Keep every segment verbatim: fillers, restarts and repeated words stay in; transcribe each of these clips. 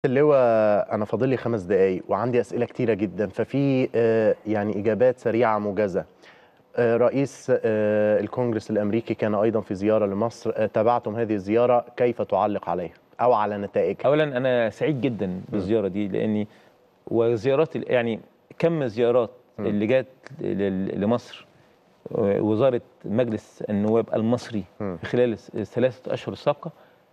اللواء أنا فاضل لي خمس دقايق وعندي أسئلة كتيرة جدا، ففي آه، يعني إجابات سريعة موجزة. آه، رئيس آه، الكونجرس الأمريكي كان أيضا في زيارة لمصر، آه، تابعتم هذه الزيارة، كيف تعلق عليها أو على نتائجها؟ أولا أنا سعيد جدا بالزيارة دي، لأني وزيارات يعني كم الزيارات اللي جات لمصر وزارة مجلس النواب المصري في خلال الثلاثة أشهر السابقة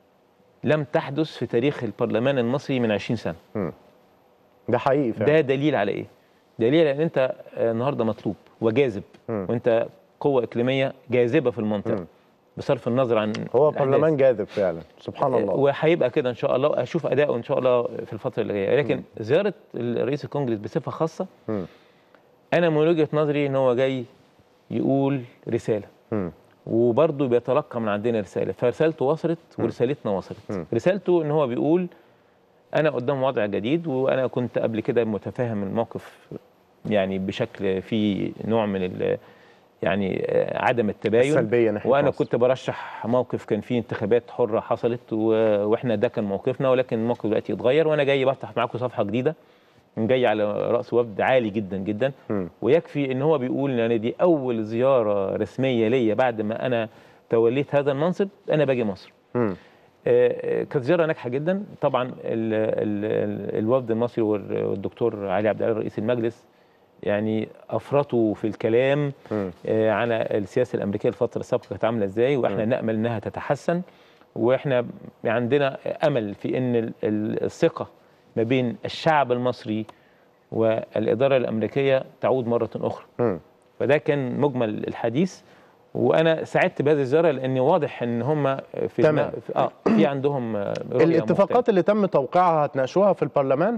لم تحدث في تاريخ البرلمان المصري من عشرين سنة. م. ده حقيقي فعلا. ده دليل على إيه؟ دليل على أن أنت النهاردة مطلوب وجاذب، م. وأنت قوة إقليمية جاذبة في المنطقة، م. بصرف النظر عن هو برلمان جاذب فعلا سبحان الله، وهيبقى كده ان شاء الله. اشوف اداؤه ان شاء الله في الفتره اللي جايه. لكن م. زياره رئيس الكونجرس بصفه خاصه، م. انا من وجهه نظري ان هو جاي يقول رساله، م. وبرضه بيتلقى من عندنا رساله، فرسالته وصلت ورسالتنا وصلت. م. رسالته ان هو بيقول انا قدام وضع جديد، وانا كنت قبل كده متفاهم الموقف يعني بشكل فيه نوع من ال يعني عدم التباين السلبية ناحية وانا مصر. كنت برشح موقف كان فيه انتخابات حره حصلت واحنا ده كان موقفنا، ولكن الموقف دلوقتي اتغير، وانا جاي بفتح معاكم صفحه جديده، جاي على راس وفد عالي جدا جدا. م. ويكفي ان هو بيقول ان يعني دي اول زياره رسميه ليا بعد ما انا توليت هذا المنصب، انا باجي مصر. م. كانت زياره ناجحه جدا طبعا. ال ال ال الوفد المصري والدكتور علي عبد العال رئيس المجلس يعني افرطوا في الكلام آه عن السياسه الامريكيه الفتره السابقه كانت عامله ازاي، واحنا م. نامل انها تتحسن، واحنا عندنا امل في ان الثقه ما بين الشعب المصري والاداره الامريكيه تعود مره اخرى. م. فده كان مجمل الحديث، وانا سعدت بهذه الزياره لان واضح ان هم في تمام. في, آه في عندهم رؤيه الاتفاقات مختلفة. اللي تم توقيعها هتناقشوها في البرلمان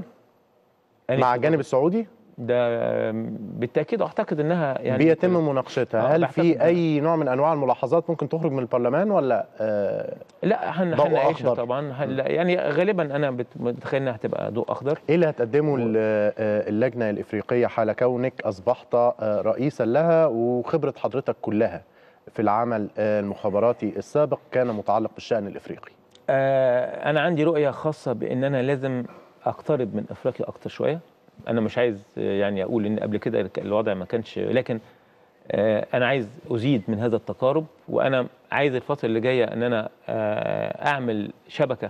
مع الجانب السعودي؟ ده بالتاكيد اعتقد انها يعني بيتم مناقشتها. هل في اي نوع من انواع الملاحظات ممكن تخرج من البرلمان ولا آه لا هنناقشها طبعا. يعني غالبا انا متخيل انها هتبقى ضوء اخضر. ايه اللي هتقدمه و... اللجنه الافريقيه حال كونك اصبحت رئيسا لها وخبره حضرتك كلها في العمل المخابراتي السابق كان متعلق بالشان الافريقي؟ آه انا عندي رؤيه خاصه بان انا لازم اقترب من افريقيا اكتر شويه. انا مش عايز يعني اقول ان قبل كده الوضع ما كانش، لكن انا عايز ازيد من هذا التقارب، وانا عايز الفتره اللي جايه ان انا اعمل شبكه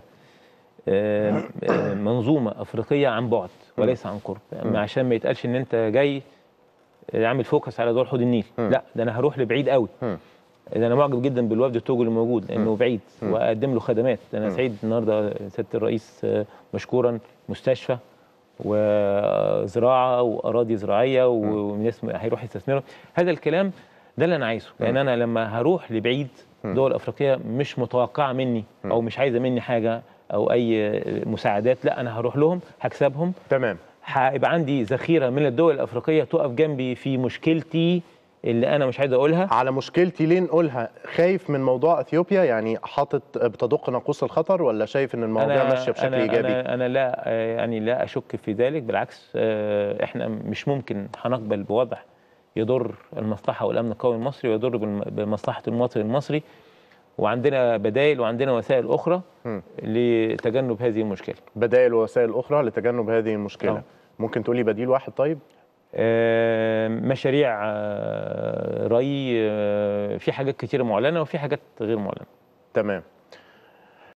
منظومه افريقيه عن بعد وليس عن قرب، عشان ما يتقالش ان انت جاي عامل فوكس على دول حوض النيل. لا، ده انا هروح لبعيد قوي. انا معجب جدا بالوفد التوجو اللي موجود لانه بعيد واقدم له خدمات. انا سعيد النهارده سياده الرئيس مشكورا مستشفى وزراعه واراضي زراعيه وناس هيروح يستثمروا. هذا الكلام ده اللي انا عايزه، لان انا لما هروح لبعيد دول افريقيه مش متوقعه مني او مش عايزه مني حاجه او اي مساعدات، لا انا هروح لهم هكسبهم. تمام. هيبقى عندي ذخيره من الدول الافريقيه تقف جنبي في مشكلتي اللي انا مش عايز اقولها. على مشكلتي ليه نقولها؟ خايف من موضوع اثيوبيا؟ يعني حاطط بتدق ناقوس الخطر، ولا شايف ان المواضيع ماشيه بشكل أنا ايجابي؟ انا انا لا يعني لا اشك في ذلك، بالعكس احنا مش ممكن هنقبل بوضع يضر المصلحه والامن القومي المصري ويضر بمصلحه المواطن المصري، وعندنا بدائل وعندنا وسائل اخرى م. لتجنب هذه المشكله. بدائل ووسائل اخرى لتجنب هذه المشكله. أوه. ممكن تقولي بديل واحد طيب؟ آه مشاريع آه ري، آه في حاجات كتيره معلنه وفي حاجات غير معلنه. تمام.